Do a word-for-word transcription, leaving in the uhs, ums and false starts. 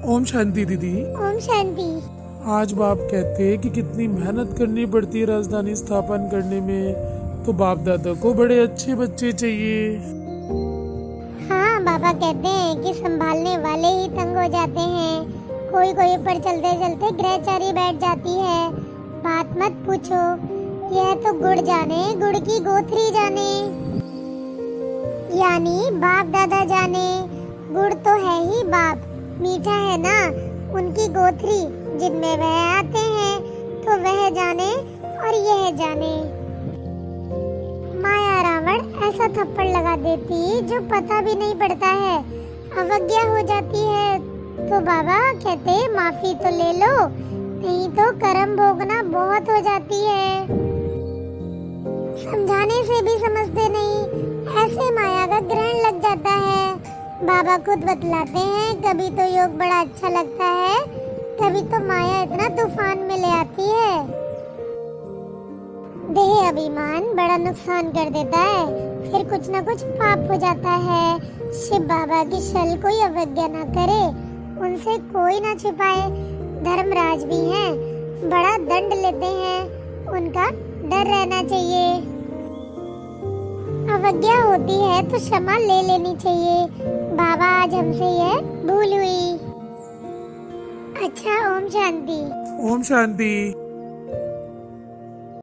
ओम शांति दीदी। ओम शांति। आज बाप कहते हैं कि कितनी मेहनत करनी पड़ती है राजधानी स्थापन करने में, तो बाप दादा को बड़े अच्छे बच्चे चाहिए। हाँ, बाबा कहते हैं कि संभालने वाले ही तंग हो जाते हैं। कोई कोई पर चलते चलते ग्रहचारी बैठ जाती है। बात मत पूछो, यह तो गुड़ जाने गुड़ की गोथरी जाने, यानी बाप दादा जाने। गुड़ तो है ही बाप, मीठा है ना उनकी गोथरी, जिनमें वह आते हैं तो वह जाने और यह जाने। माया रावण ऐसा थप्पड़ लगा देती जो पता भी नहीं पड़ता है, अवज्ञा हो जाती है। तो बाबा कहते माफी तो ले लो, नहीं तो कर्म भोगना बहुत हो जाती है। समझाने से भी समझते नहीं, ऐसे माया का ग्रहण लग जाता है। बाबा खुद बतलाते हैं, कभी तो योग बड़ा अच्छा लगता है, कभी तो माया इतना तूफान में ले आती है। देह अभिमान बड़ा नुकसान कर देता है, फिर कुछ न कुछ पाप हो जाता है। शिव बाबा की शल कोई अवज्ञा न करे, उनसे कोई ना छिपाए। धर्मराज भी हैं, बड़ा दंड लेते हैं, उनका डर रहना चाहिए। अवज्ञा होती है तो क्षमा ले लेनी चाहिए। बाबा आज हमसे यह भूल हुई। अच्छा, ओम शांति। ओम शांति।